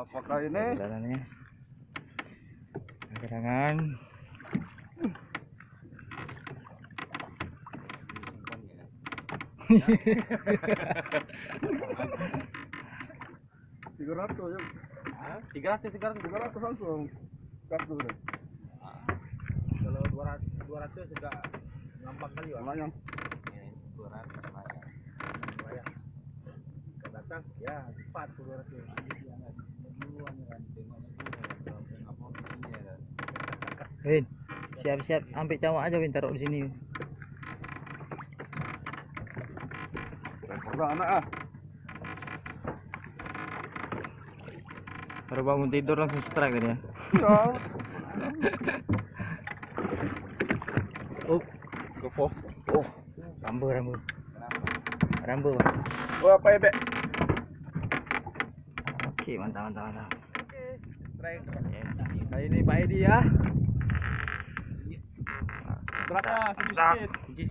Apakah ini? Jalanannya. Gerangan. Tiga ratus langsung. Kartu deh. Kalau 200 juga gampang kali ya. Lumayan. 200 lumayan. Ke datang ya cepat 200. Win, siap-siap ambil cawak aja Win, taruh di sini. Udah anak ah. Baru bangun tidur langsung strike tadi ya. Iya. Oh, Kepo. oh, rambu. Rambu. Oh apa ya, Bek? Oke, mantap. Strike. Yes. Kali ini Pak Edi ya. Belakang Sedikit.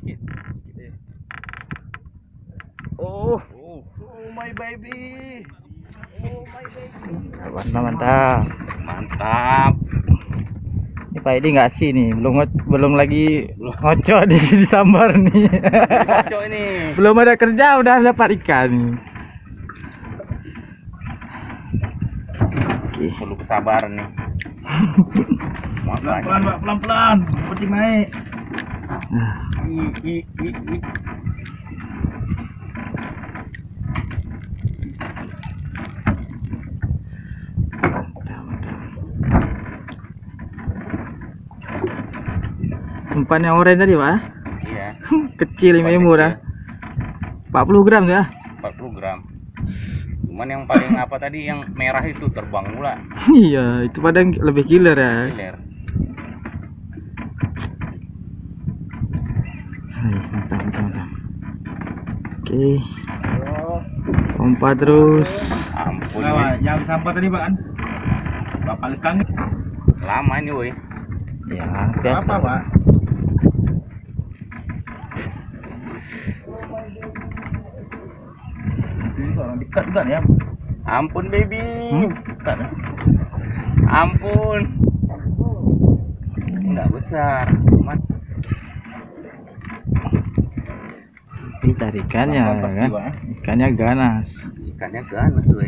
Oh my baby. Mantap. Ini Pak Edi nggak sih nih, belum lagi ngocok di sambar nih. Kacau ini. Belum ada kerja udah dapat ikan. Oke. Perlu kesabaran nih. Pelan-pelan, penting naik. Umpan yang oranye tadi Pak? Iya. Kecil ini murah. 40 gram ya? 40 gram. Cuman yang paling apa tadi yang merah itu terbang pula. Iya, itu padahal lebih killer ya. Killer. Mantap. Oke. Pompa terus. Ampun. Nah, yang sampah tadi Pak kan? Berapa lekang? Lama ini woi. Ya, biasa. Apa Pak? Ini orang dekat kan ya? Ampun baby. Dekat. Ampun. Enggak besar. Cuman Ini tarikannya kan. Ikannya ganas. ikannya ganas woi.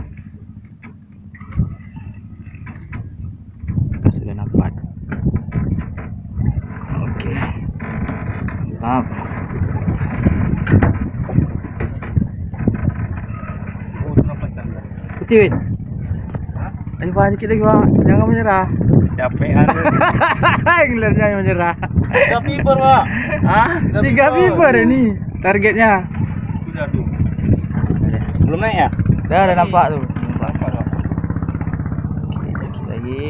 Kita sudah nampak. Oke. Mantap. Oh, berapa ikan? Putih, Win. Ayo Pak, sedikit lagi Pak. Jangan menyerah. Capean. Anglernya yang menyerah. 3 piper Pak. Hah? 3 piper ini targetnya. Sudah tuh. Belum naik ya? Udah nampak tuh. Nampak dong. Sedikit lagi.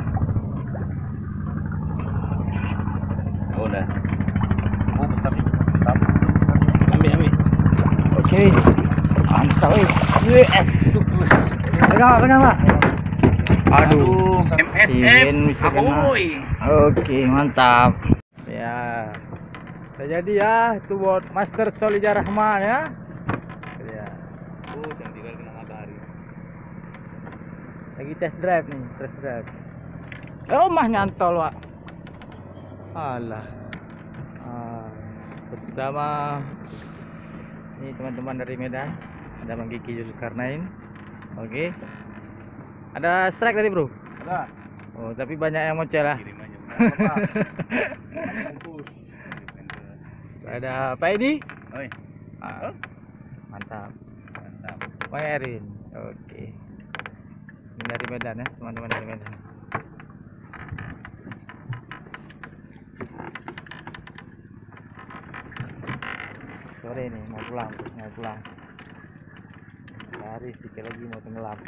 Oh, udah. Oh, besar nih. Ambil. Oke. Mantap, wih. Yes. Pegang Pak. Aduh. MSM. Bisa kena. Ahoy. Oke, mantap. Ya. Udah jadi ya, itu buat Master Solija Rahman ya. Ya. Oh, yang tinggal kena matahari. Lagi test drive nih, Oh, mah nyantol, Pak. Alah. Bersama ini teman-teman dari Medan, ada Bang Kiki Zulkarnain. Oke. Ada strike tadi, Bro? Ada. Oh, tapi banyak yang mocel lah. Kirim aja. Ada Pak Edi. Oi. Mantap. Bang Erin. Oke. Ini dari Medan ya, teman-teman dari Medan. Sore nih mau pulang. Hari sedikit lagi mau tenggelam.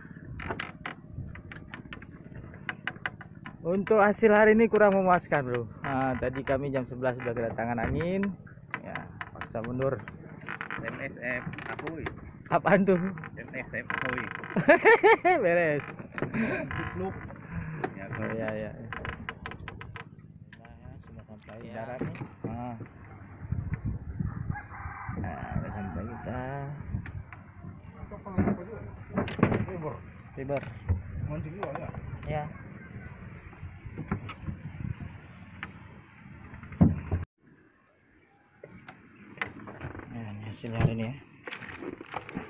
Untuk hasil hari ini kurang memuaskan, Bro. Tadi kami jam 11 sudah kedatangan angin. Ya, paksa mundur. MSM. Ahoy. Apaan tuh? MSM. Ahoy. Beres. Look. Ya, Oh iya. Nah, ya, sudah sampai darat nih. Udah sampai kita. fiber. Mandi dulu ya. Ya. Nah, ini hasilnya hari ini ya.